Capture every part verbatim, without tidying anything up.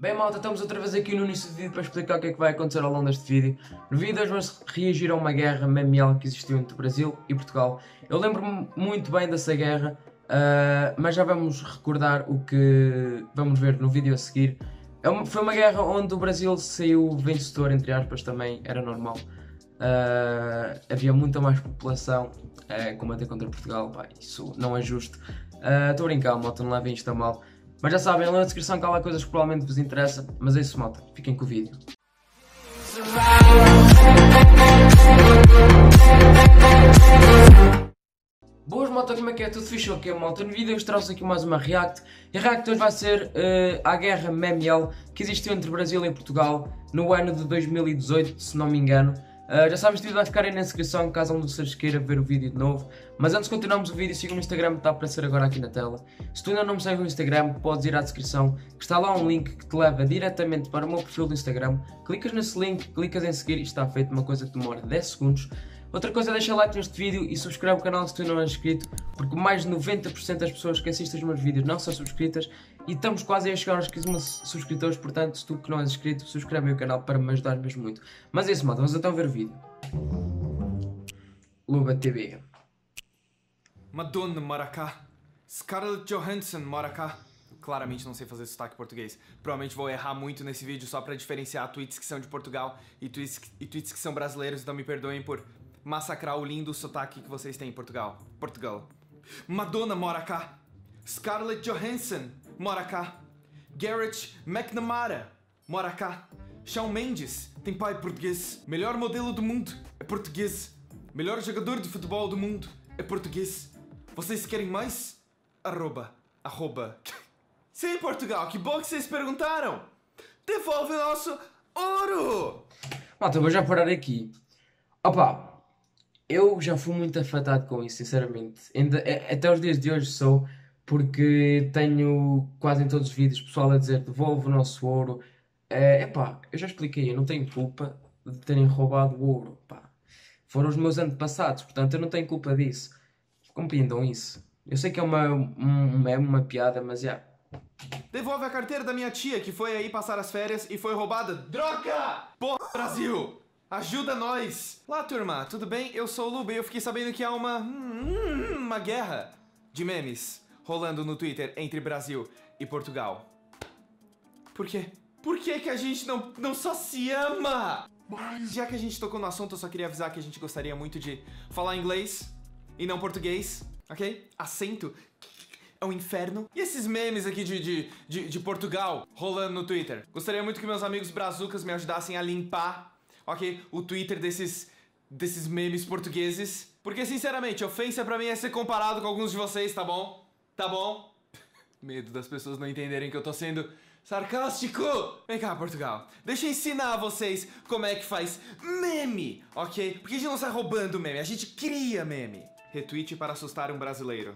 Bem malta, estamos outra vez aqui no início do vídeo para explicar o que é que vai acontecer ao longo deste vídeo. No vídeo hoje vamos reagir a uma guerra memeal que existiu entre o Brasil e Portugal. Eu lembro-me muito bem dessa guerra, uh, mas já vamos recordar o que vamos ver no vídeo a seguir. É uma, foi uma guerra onde o Brasil saiu vencedor, entre aspas, também era normal. Uh, havia muita mais população a combater contra Portugal, pá, isso não é justo. Estou uh, a brincar, malta, não levem isto a mal. Mas já sabem, na descrição que há lá coisas que provavelmente vos interessam. Mas é isso, malta. Fiquem com o vídeo. Boas, malta, como é que é? Tudo fixe ou quê, malta? No vídeo eu trouxe aqui mais uma react. E a react hoje vai ser uh, à guerra memeal que existiu entre Brasil e Portugal no ano de dois mil e dezoito, se não me engano. Uh, já sabes, este vídeo vai ficar aí na descrição caso algum de vocês queira ver o vídeo de novo. Mas antes de continuarmos o vídeo, siga-me no Instagram que está a aparecer agora aqui na tela. Se tu ainda não me segues no Instagram, podes ir à descrição, que está lá um link que te leva diretamente para o meu perfil do Instagram. Clicas nesse link, clicas em seguir e está feito, uma coisa que demora dez segundos. Outra coisa, deixa like neste vídeo e subscreve o canal se tu não és inscrito, porque mais de noventa por cento das pessoas que assistem os meus vídeos não são subscritas e estamos quase a chegar aos quinze mil subscritores, portanto, se tu que não és inscrito, subscreve o canal para me ajudar mesmo muito. Mas é isso, malta, vamos então ver o vídeo. Luba T V. Madonna mora cá. Scarlett Johansson mora cá. Claramente não sei fazer sotaque português. Provavelmente vou errar muito nesse vídeo só pra diferenciar tweets que são de Portugal e tweets, e tweets que são brasileiros, então me perdoem por massacrar o lindo sotaque que vocês têm em Portugal. Portugal. Madonna mora cá. Scarlett Johansson mora cá. Garrett McNamara mora cá. Shawn Mendes tem pai português. Melhor modelo do mundo é português. Melhor jogador de futebol do mundo é português. Vocês querem mais? Arroba. Arroba. Sim, Portugal, que bom que vocês perguntaram. Devolve o nosso ouro. Malta, vou já parar aqui. Opa, eu já fui muito afetado com isso, sinceramente. Ainda, até os dias de hoje sou, porque tenho quase em todos os vídeos pessoal a dizer devolve o nosso ouro. É pá, eu já expliquei, eu não tenho culpa de terem roubado o ouro, pá. Foram os meus antepassados, portanto eu não tenho culpa disso. Compreendam isso. Eu sei que é uma, um meme, uma piada, mas já. Yeah. Devolve a carteira da minha tia que foi aí passar as férias e foi roubada. Droga! Porra, Brasil! Ajuda nós! Lá, turma, tudo bem? Eu sou o Luba e eu fiquei sabendo que há uma... uma guerra de memes rolando no Twitter entre Brasil e Portugal. Por quê? Por que que a gente não, não só se ama? Mas já que a gente tocou no assunto, eu só queria avisar que a gente gostaria muito de falar inglês e não português, ok? Acento é um inferno. E esses memes aqui de, de, de, de Portugal rolando no Twitter? Gostaria muito que meus amigos brazucas me ajudassem a limpar, ok? O Twitter desses, desses memes portugueses. Porque, sinceramente, ofensa pra mim é ser comparado com alguns de vocês, tá bom? Tá bom? Medo das pessoas não entenderem que eu tô sendo... sarcástico! Vem cá, Portugal. Deixa eu ensinar a vocês como é que faz meme, ok? Porque a gente não sai roubando meme, a gente cria meme. Retweet para assustar um brasileiro.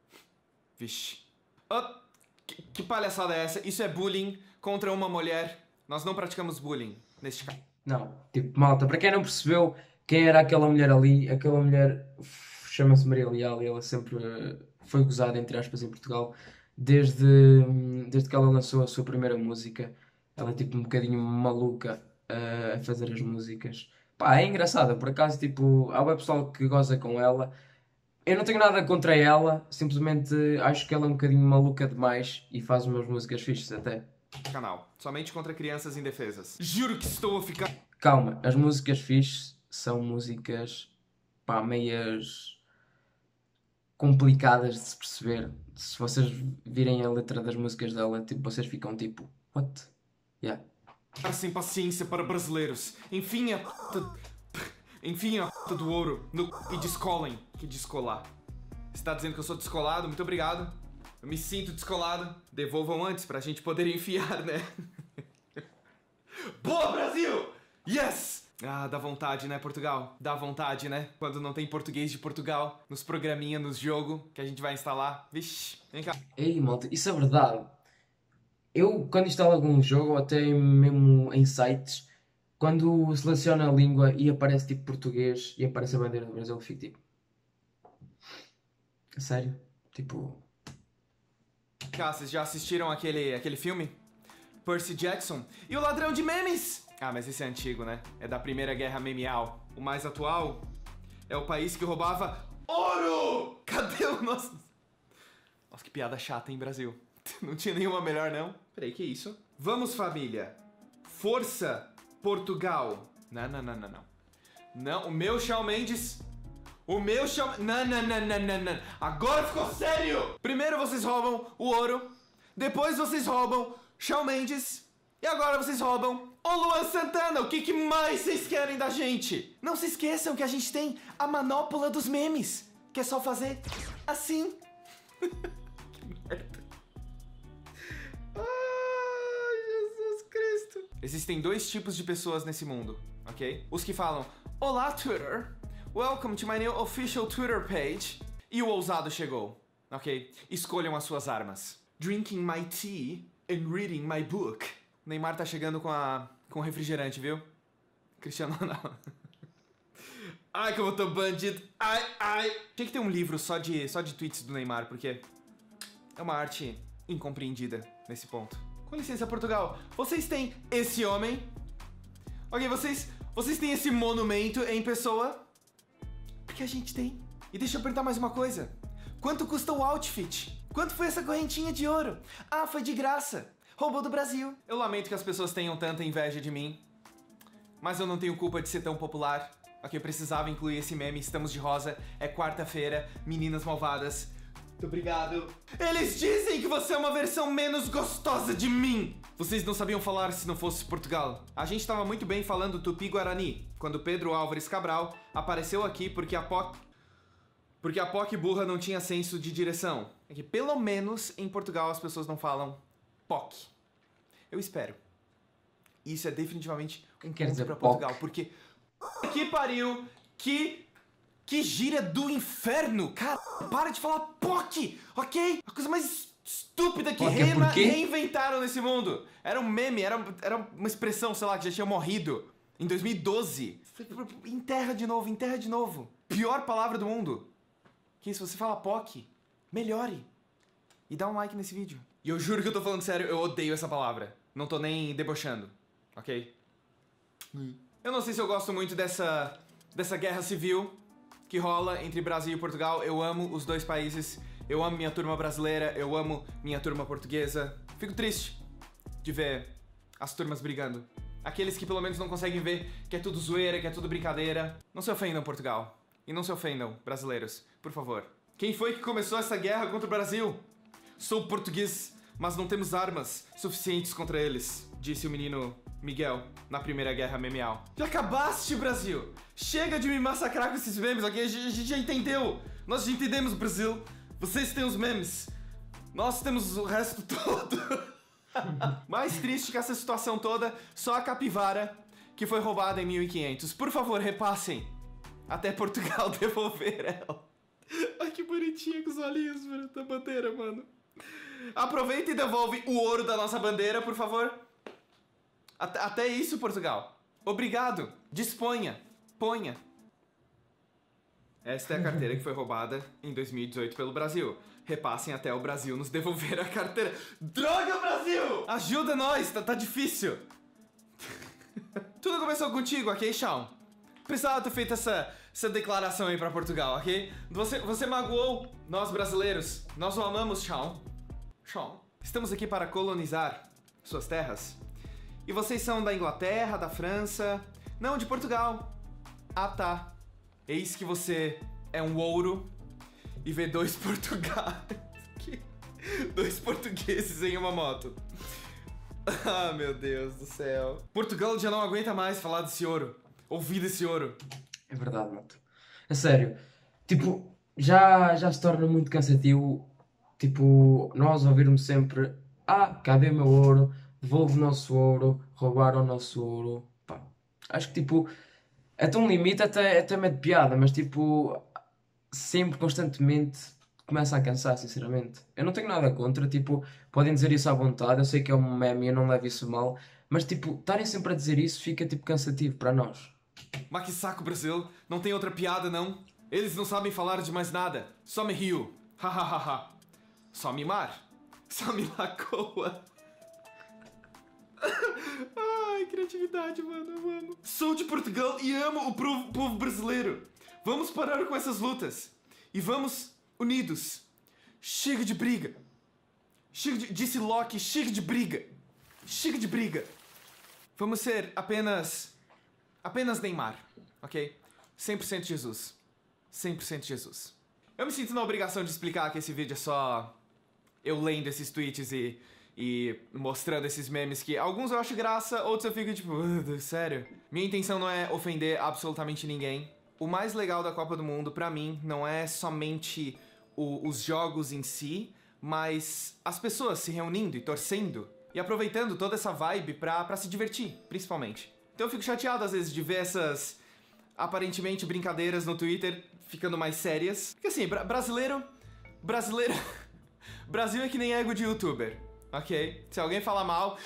Vixe. Oh, que, que palhaçada é essa? Isso é bullying contra uma mulher. Nós não praticamos bullying neste caso. Não, tipo, malta, para quem não percebeu quem era aquela mulher ali, aquela mulher chama-se Maria Leal e ela sempre foi gozada, entre aspas, em Portugal. Desde, desde que ela lançou a sua primeira música, ela é tipo um bocadinho maluca uh, a fazer as músicas. Pá, é engraçada, por acaso, tipo, há o pessoal que goza com ela. Eu não tenho nada contra ela, simplesmente acho que ela é um bocadinho maluca demais e faz umas músicas fixes até. Canal, somente contra crianças indefesas. Juro que estou a ficar... Calma, as músicas fixes são músicas, pá, meias... complicadas de se perceber. Se vocês virem a letra das músicas dela, tipo, vocês ficam tipo, what? Yeah. Sem paciência para brasileiros. Enfim a p... Enfim a p... do ouro no... e descolem. Que descolar. Você tá dizendo que eu sou descolado? Muito obrigado. Eu me sinto descolado. Devolvam antes pra gente poder enfiar, né? Boa, Brasil! Yes! Ah, dá vontade, né, Portugal? Dá vontade, né? Quando não tem português de Portugal nos programinha, nos jogos que a gente vai instalar. Vixe, vem cá. Ei, malta, isso é verdade. Eu, quando instalo algum jogo, ou até mesmo em sites, quando seleciona a língua e aparece tipo português e aparece a bandeira do Brasil, eu fico tipo... A sério? Tipo... Cá, vocês já assistiram aquele, aquele filme? Percy Jackson. E o ladrão de memes. Ah, mas esse é antigo, né? É da Primeira Guerra Memeal. O mais atual é o país que roubava ouro! Cadê o nosso... Nossa, que piada chata, hein, Brasil? Não tinha nenhuma melhor, não? Peraí, que isso? Vamos, família. Força, Portugal. Não, não, não, não, não. Não, o meu Shawn Mendes... O meu Shawn... Não, não, não, não, não, não. Agora ficou sério! Primeiro vocês roubam o ouro. Depois vocês roubam Shawn Mendes. E agora vocês roubam o Luan Santana. O que, que mais vocês querem da gente? Não se esqueçam que a gente tem a manopla dos memes. Que é só fazer assim. Que merda. Ai, Jesus Cristo. Existem dois tipos de pessoas nesse mundo, ok? Os que falam, olá, Twitter. Welcome to my new official Twitter page. E o ousado chegou, ok? Escolham as suas armas. Drinking my tea and reading my book. Neymar tá chegando com a com refrigerante, viu? Cristiano Ronaldo. Ai, que eu tô bandido. Ai, ai. Tinha que ter um livro só de, só de tweets do Neymar, porque é uma arte incompreendida nesse ponto. Com licença, Portugal. Vocês têm esse homem? Ok, vocês, vocês têm esse monumento em pessoa? Porque a gente tem. E deixa eu perguntar mais uma coisa. Quanto custa o outfit? Quanto foi essa correntinha de ouro? Ah, foi de graça. Roubou do Brasil. Eu lamento que as pessoas tenham tanta inveja de mim. Mas eu não tenho culpa de ser tão popular. Ok, eu precisava incluir esse meme. Estamos de rosa. É quarta-feira. Meninas malvadas. Muito obrigado. Eles dizem que você é uma versão menos gostosa de mim. Vocês não sabiam falar se não fosse Portugal. A gente estava muito bem falando Tupi-Guarani quando Pedro Álvares Cabral apareceu aqui porque a P O C... Porque a P O C burra não tinha senso de direção. É que pelo menos em Portugal as pessoas não falam P O C. Eu espero. Isso é definitivamente um Quer ponto dizer pra P O C? Portugal, porque... Que pariu! Que... Que gíria do inferno! Cara, para de falar P O C, ok? A coisa mais estúpida que P O C é reina- por quê? reinventaram nesse mundo. Era um meme, era, era uma expressão, sei lá, que já tinha morrido em dois mil e doze. Enterra de novo, enterra de novo. Pior palavra do mundo. Que se você fala P O C, melhore. E dá um like nesse vídeo. E eu juro que eu tô falando sério, eu odeio essa palavra. Não tô nem debochando, ok? Eu não sei se eu gosto muito dessa, dessa guerra civil que rola entre Brasil e Portugal. Eu amo os dois países. Eu amo minha turma brasileira, eu amo minha turma portuguesa. Fico triste de ver as turmas brigando. Aqueles que pelo menos não conseguem ver que é tudo zoeira, que é tudo brincadeira. Não se ofendam, Portugal. E não se ofendam, brasileiros, por favor. Quem foi que começou essa guerra contra o Brasil? Sou português, mas não temos armas suficientes contra eles, disse o menino Miguel na Primeira Guerra Memeal. Já acabaste, Brasil! Chega de me massacrar com esses memes, ok? A gente já entendeu! Nós já entendemos, Brasil! Vocês têm os memes! Nós temos o resto todo! Mais triste que essa situação toda, só a capivara que foi roubada em mil e quinhentos. Por favor, repassem até Portugal devolver ela. Ai, que bonitinha com os olhinhos da bandeira, mano. Aproveita e devolve o ouro da nossa bandeira, por favor. Até, até isso, Portugal. Obrigado. Disponha. Ponha. Esta é a carteira que foi roubada em dois mil e dezoito pelo Brasil. Repassem até o Brasil nos devolver a carteira. Droga, Brasil! Ajuda nós, tá, tá difícil. Tudo começou contigo, ok, Shawn? Precisava ter feito essa, essa declaração aí pra Portugal, ok? Você, você magoou nós brasileiros. Nós o amamos, Shawn. Shawn. Estamos aqui para colonizar suas terras. E vocês são da Inglaterra, da França... Não, de Portugal. Ah, tá. Eis que você é um ouro e vê dois portugueses. Dois portugueses em uma moto. Ah, meu Deus do céu. Portugal já não aguenta mais falar desse ouro. Ouvir desse ouro. É verdade, Mato. A sério. Tipo, já, já se torna muito cansativo. Tipo, nós ouvirmos sempre: ah, cadê o meu ouro? Devolve o nosso ouro. Roubaram o nosso ouro. Pá. Acho que, tipo, é tão limite, até, até mete piada, mas, tipo, sempre, constantemente, começa a cansar, sinceramente. Eu não tenho nada contra, tipo, podem dizer isso à vontade. Eu sei que é um meme e eu não levo isso mal. Mas, tipo, estarem sempre a dizer isso fica, tipo, cansativo para nós. Mas que saco, Brasil. Não tem outra piada, não? Eles não sabem falar de mais nada. Só me rio. Ha, ha, ha, ha. Só mimar. Só me lacoa. criatividade, mano, eu amo. Sou de Portugal e amo o povo, povo brasileiro. Vamos parar com essas lutas. E vamos unidos. Chega de briga. Chega de... Disse Loki, chega de briga. Chega de briga. Vamos ser apenas... Apenas Neymar, ok? cem por cento Jesus. cem por cento Jesus. Eu me sinto na obrigação de explicar que esse vídeo é só... Eu lendo esses tweets e... E mostrando esses memes que alguns eu acho graça, outros eu fico tipo, uh, sério? Minha intenção não é ofender absolutamente ninguém. O mais legal da Copa do Mundo, pra mim, não é somente o, os jogos em si, mas as pessoas se reunindo e torcendo e aproveitando toda essa vibe pra, pra se divertir, principalmente. Então eu fico chateado às vezes de ver essas, aparentemente, brincadeiras no Twitter ficando mais sérias. Porque assim, bra brasileiro... Brasileiro... Brasil é que nem ego de youtuber. Ok? Se alguém falar mal...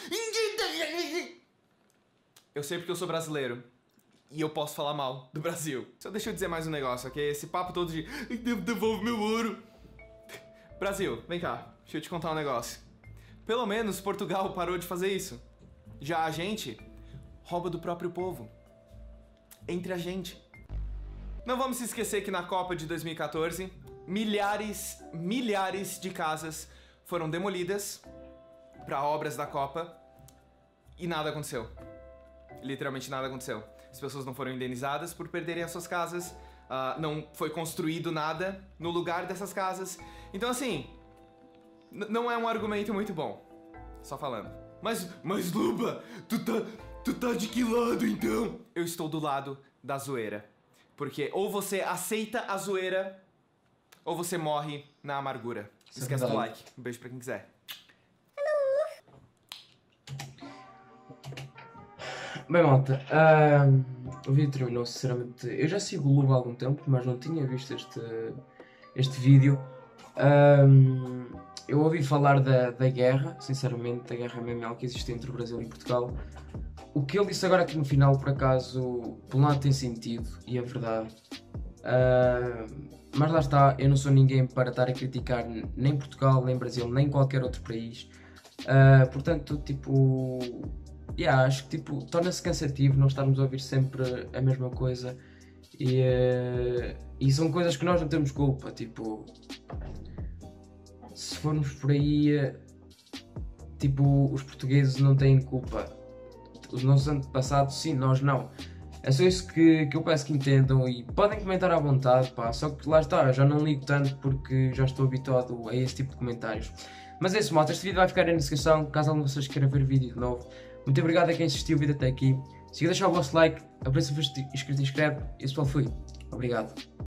Eu sei porque eu sou brasileiro. E eu posso falar mal do Brasil. Só deixa eu dizer mais um negócio, ok? Esse papo todo de... Devolve meu ouro. Brasil, vem cá. Deixa eu te contar um negócio. Pelo menos Portugal parou de fazer isso. Já a gente rouba do próprio povo. Entre a gente. Não vamos se esquecer que na Copa de dois mil e quatorze, milhares, milhares de casas foram demolidas para obras da Copa e nada aconteceu. Literalmente nada aconteceu. As pessoas não foram indenizadas por perderem as suas casas, uh, não foi construído nada no lugar dessas casas. Então assim, não é um argumento muito bom, só falando. Mas, mas Luba, tu tá, tu tá de que lado então? Eu estou do lado da zoeira. Porque ou você aceita a zoeira, ou você morre na amargura. Não esquece do like. Um beijo pra quem quiser. Bem, malta, uh, o vídeo terminou, sinceramente. Eu já sigo o Luba há algum tempo, mas não tinha visto este, este vídeo. Um, eu ouvi falar da, da guerra, sinceramente, da guerra M M L que existe entre o Brasil e Portugal. O que ele disse agora aqui no final, por acaso, por um lado tem sentido, e é verdade. Uh, mas lá está, eu não sou ninguém para estar a criticar nem Portugal, nem Brasil, nem qualquer outro país. Uh, portanto, tipo... Yeah, acho que tipo, torna-se cansativo nós estarmos a ouvir sempre a mesma coisa e, uh, e são coisas que nós não temos culpa, tipo, se formos por aí, uh, tipo, os portugueses não têm culpa, os nossos antepassados sim, nós não. É só isso que, que eu peço que entendam e podem comentar à vontade, pá, só que lá está, eu já não ligo tanto porque já estou habituado a esse tipo de comentários. Mas é isso, malta, este vídeo vai ficar aí na descrição, caso algum de vocês queiram ver o vídeo de novo. Muito obrigado a quem assistiu o vídeo até aqui. Se quiser deixar o vosso like, aprecia se for inscrito e inscreve. E esse pessoal foi. Obrigado.